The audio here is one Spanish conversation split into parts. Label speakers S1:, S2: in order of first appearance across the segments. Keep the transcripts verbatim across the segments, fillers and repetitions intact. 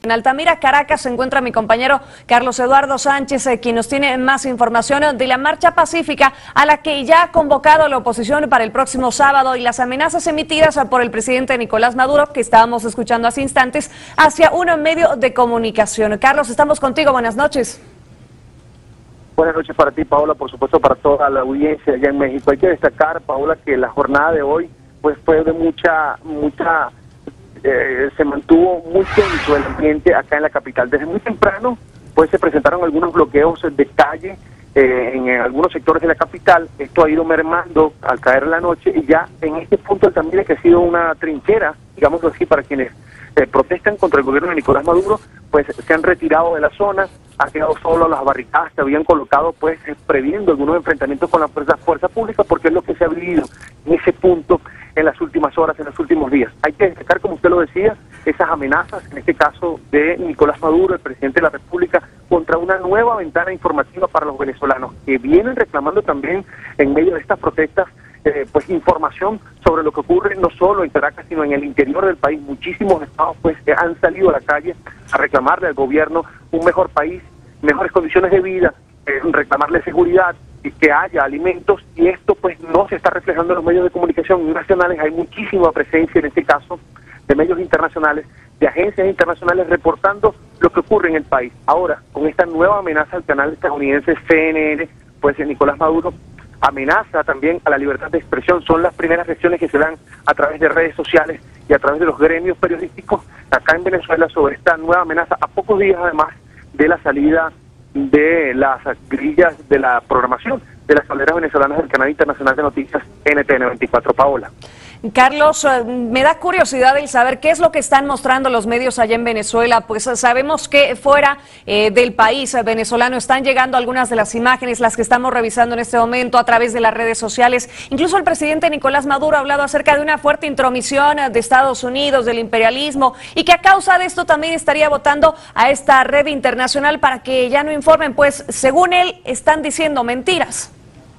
S1: En Altamira, Caracas, se encuentra mi compañero Carlos Eduardo Sánchez, eh, quien nos tiene más información de la marcha pacífica a la que ya ha convocado la oposición para el próximo sábado y las amenazas emitidas por el presidente Nicolás Maduro, que estábamos escuchando hace instantes, hacia un medio de comunicación. Carlos, estamos contigo. Buenas noches.
S2: Buenas noches para ti, Paola, por supuesto para toda la audiencia allá en México. Hay que destacar, Paola, que la jornada de hoy pues fue de mucha, mucha, eh, se mantuvo muy tenso el ambiente acá en la capital. Desde muy temprano pues se presentaron algunos bloqueos de calle eh, en, en algunos sectores de la capital. Esto ha ido mermando al caer la noche y ya en este punto también que ha sido una trinchera, digamos así, para quienes eh, protestan contra el gobierno de Nicolás Maduro, pues se han retirado de la zona. Ha quedado solo las barricadas que habían colocado, pues previendo algunos enfrentamientos con la fuerza, fuerza pública, porque es lo que se ha vivido en ese punto en las últimas horas, en los últimos días. Hay que destacar, como usted lo decía, esas amenazas, en este caso de Nicolás Maduro, el presidente de la República, contra una nueva ventana informativa para los venezolanos, que vienen reclamando también en medio de estas protestas, eh, pues información sobre lo que ocurre no solo en Caracas, sino en el interior del país. Muchísimos estados pues han salido a la calle a reclamarle al gobierno un mejor país, mejores condiciones de vida, eh, reclamarle seguridad y que haya alimentos, y esto pues no se está reflejando en los medios de comunicación nacionales. Hay muchísima presencia en este caso de medios internacionales, de agencias internacionales reportando lo que ocurre en el país. Ahora, con esta nueva amenaza al canal estadounidense C N N, pues Nicolás Maduro amenaza también a la libertad de expresión. Son las primeras reacciones que se dan a través de redes sociales y a través de los gremios periodísticos acá en Venezuela sobre esta nueva amenaza, a pocos días además de la salida de las grillas de la programación de las tableras venezolanas del canal internacional de noticias N T N veinticuatro, Paola.
S1: Carlos, me da curiosidad el saber qué es lo que están mostrando los medios allá en Venezuela. Pues sabemos que fuera eh, del país venezolano están llegando algunas de las imágenes, las que estamos revisando en este momento a través de las redes sociales. Incluso el presidente Nicolás Maduro ha hablado acerca de una fuerte intromisión de Estados Unidos, del imperialismo, y que a causa de esto también estaría votando a esta red internacional para que ya no informen, pues según él están diciendo mentiras.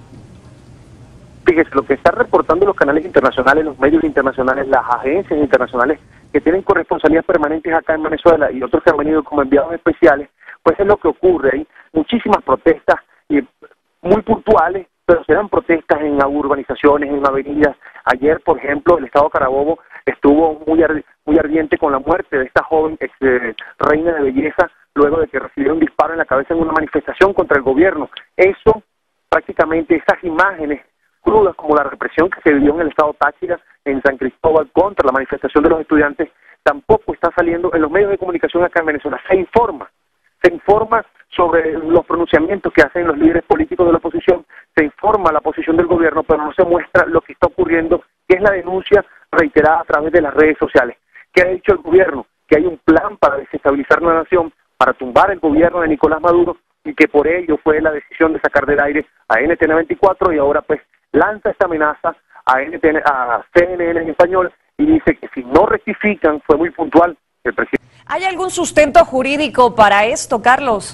S2: Fíjese, lo que están reportando los canales internacionales, los medios internacionales, las agencias internacionales que tienen corresponsalías permanentes acá en Venezuela y otros que han venido como enviados especiales, pues es lo que ocurre. Hay muchísimas protestas y muy puntuales, pero se dan protestas en urbanizaciones, en avenidas. Ayer, por ejemplo, el estado Carabobo estuvo muy, ardi muy ardiente con la muerte de esta joven ex, eh, reina de belleza, luego de que recibió un disparo en la cabeza en una manifestación contra el gobierno. Eso, prácticamente esas imágenes crudas como la represión que se vivió en el estado Táchira, en San Cristóbal, contra la manifestación de los estudiantes, tampoco está saliendo en los medios de comunicación acá en Venezuela. Se informa, se informa sobre los pronunciamientos que hacen los líderes políticos de la oposición, se informa la posición del gobierno, pero no se muestra lo que está ocurriendo, que es la denuncia reiterada a través de las redes sociales. ¿Qué ha dicho el gobierno? Que hay un plan para desestabilizar la nación, para tumbar el gobierno de Nicolás Maduro, y que por ello fue la decisión de sacar del aire a N T N veinticuatro, y ahora pues lanza esta amenaza a, N T N, a C N N en español, y dice que si no rectifican, fue muy puntual el presidente.
S1: ¿Hay algún sustento jurídico para esto, Carlos?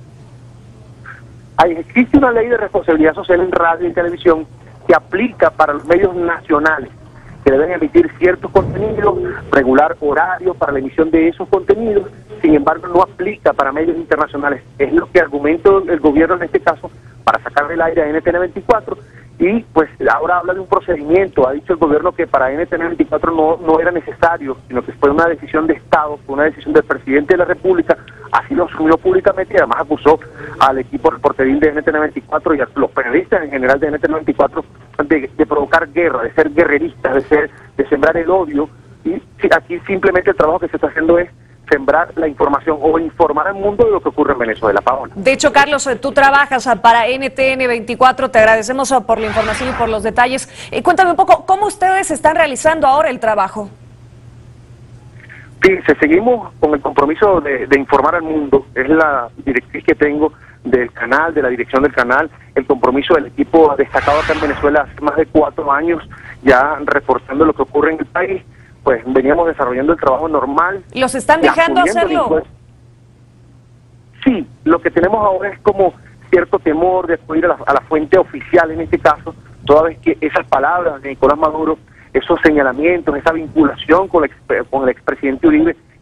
S2: Hay, existe una ley de responsabilidad social en radio y televisión que aplica para los medios nacionales, que deben emitir ciertos contenidos, regular horarios para la emisión de esos contenidos. Sin embargo, no aplica para medios internacionales. Es lo que argumenta el gobierno en este caso para sacar del aire a N T N veinticuatro, y pues ahora habla de un procedimiento. Ha dicho el gobierno que para N T N veinticuatro no, no era necesario, sino que fue una decisión de Estado, fue una decisión del presidente de la República. Así lo asumió públicamente y además acusó al equipo reporteril de N T N veinticuatro y a los periodistas en general de N T N veinticuatro de, de provocar guerra, de ser guerreristas, de ser de sembrar el odio. Y aquí simplemente el trabajo que se está haciendo es sembrar la información o informar al mundo de lo que ocurre en Venezuela, Paola.
S1: De hecho, Carlos, tú trabajas para N T N veinticuatro, te agradecemos por la información y por los detalles. Eh, cuéntame un poco, ¿cómo ustedes están realizando ahora el trabajo?
S2: Fíjense, seguimos con el compromiso de, de informar al mundo. Es la directriz que tengo del canal, de la dirección del canal, el compromiso del equipo destacado acá en Venezuela hace más de cuatro años, ya reportando lo que ocurre en el país. Pues veníamos desarrollando el trabajo normal.
S1: ¿Los están dejando hacerlo?
S2: Sí, lo que tenemos ahora es como cierto temor de acudir a la, a la fuente oficial en este caso, toda vez que esas palabras de Nicolás Maduro, esos señalamientos, esa vinculación con el, ex, con el expresidente Uribe,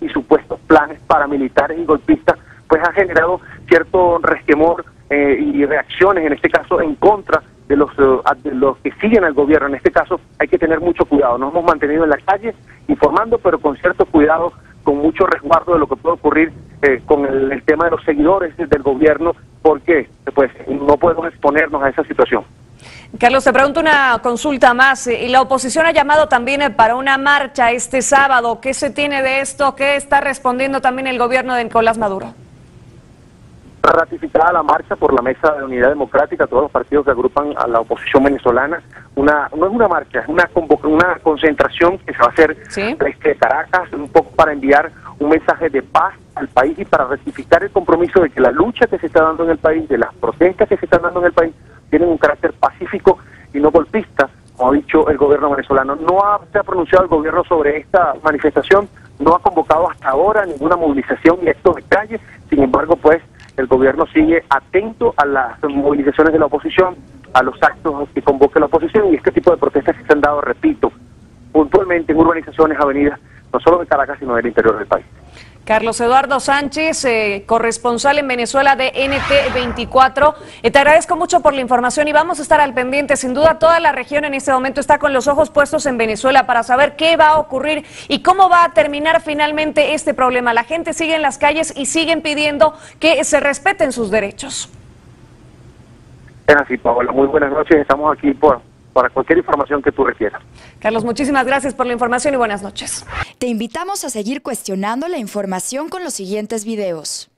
S2: y supuestos planes paramilitares y golpistas, pues ha generado cierto resquemor eh, y reacciones, en este caso, en contra de los, uh, de los que siguen al gobierno. En este caso hay que tener mucho cuidado. Nos hemos mantenido en la calle informando, pero con cierto cuidado, con mucho resguardo de lo que puede ocurrir eh, con el, el tema de los seguidores del gobierno, porque pues no podemos exponernos a esa situación.
S1: Carlos, te pregunto una consulta más. Y la oposición ha llamado también para una marcha este sábado. ¿Qué se tiene de esto? ¿Qué está respondiendo también el gobierno de Nicolás Maduro?
S2: Ratificada la marcha por la Mesa de Unidad Democrática, todos los partidos que agrupan a la oposición venezolana. Una, no es una marcha, es una convoca, una concentración que se va a hacer
S1: ¿Sí?
S2: desde Caracas, un poco para enviar un mensaje de paz al país y para ratificar el compromiso de que la lucha que se está dando en el país, de las protestas que se están dando en el país, tienen un carácter pacífico y no golpista, como ha dicho el gobierno venezolano. No ha, se ha pronunciado el gobierno sobre esta manifestación, no ha convocado hasta ahora ninguna movilización y actos de calle. Sin embargo, pues el gobierno sigue atento a las movilizaciones de la oposición, a los actos que convoca la oposición y este tipo de protestas que se han dado, repito, puntualmente en urbanizaciones, avenidas, no solo de Caracas, sino del interior del país.
S1: Carlos Eduardo Sánchez, eh, corresponsal en Venezuela de N T veinticuatro. Eh, te agradezco mucho por la información y vamos a estar al pendiente. Sin duda, toda la región en este momento está con los ojos puestos en Venezuela para saber qué va a ocurrir y cómo va a terminar finalmente este problema. La gente sigue en las calles y siguen pidiendo que se respeten sus derechos.
S2: Es así, Paola. Muy buenas noches. Estamos aquí por... para cualquier información que tú requieras.
S1: Carlos, muchísimas gracias por la información y buenas noches.
S3: Te invitamos a seguir cuestionando la información con los siguientes videos.